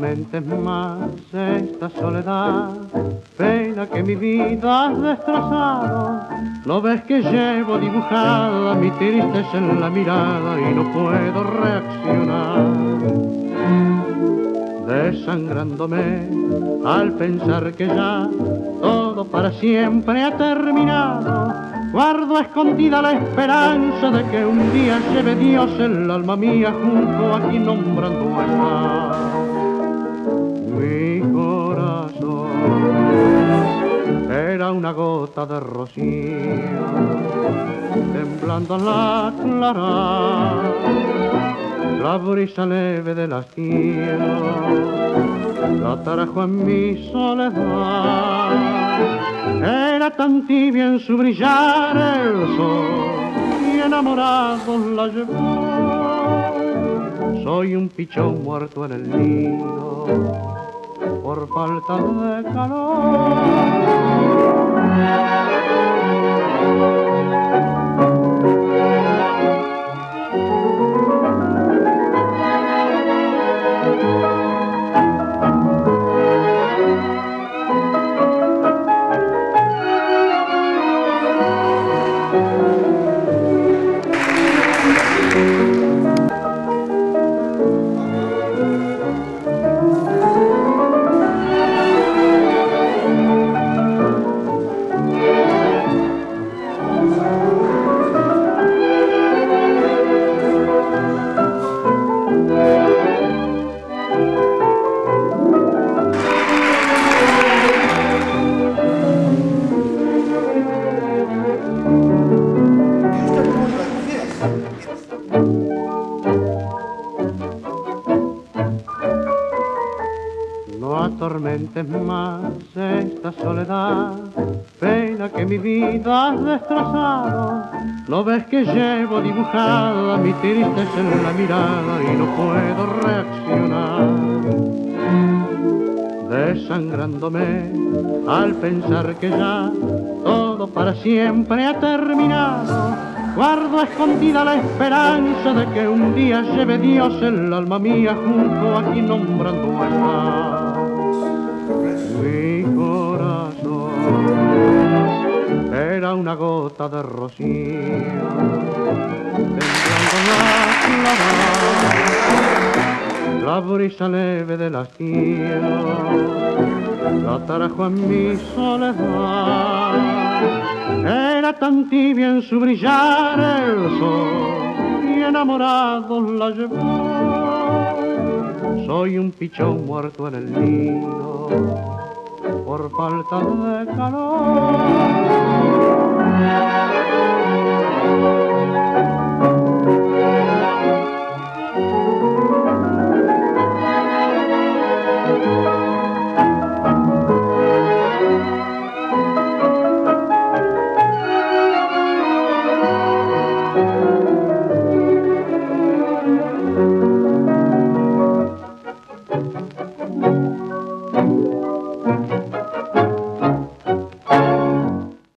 atormentes más esta soledad, pena que mi vida has destrozado. ¿No ves que llevo dibujada mi tristeza en la mirada y no puedo reaccionar? Desangrándome al pensar que ya todo para siempre ha terminado, guardo escondida la esperanza de que un día lleve Dios el alma mía junto a quien nombrando está. Mi corazón era una gota de rocío, temblando a la clara, la brisa leve del hastío la trajo en mi soledad. Era tan tibia en su brillar el sol y enamorado la llevó. Soy un pichón muerto en el nido por falta de calor. No atormentes más esta soledad, pena que mi vida has destrozado. ¿No ves que llevo dibujada mi tristeza en la mirada y no puedo reaccionar? Desangrándome al pensar que ya todo para siempre ha terminado, guardo escondida la esperanza de que un día lleve Dios el alma mía junto a quien nombrando está. Mi corazón era una gota de rocío, temblando la clara, la brisa leve del hastío la trajo en mi soledad. Era tan tibia en su brillar el sol y enamorado la llevó. Soy un pichón muerto en el nido por falta de calor.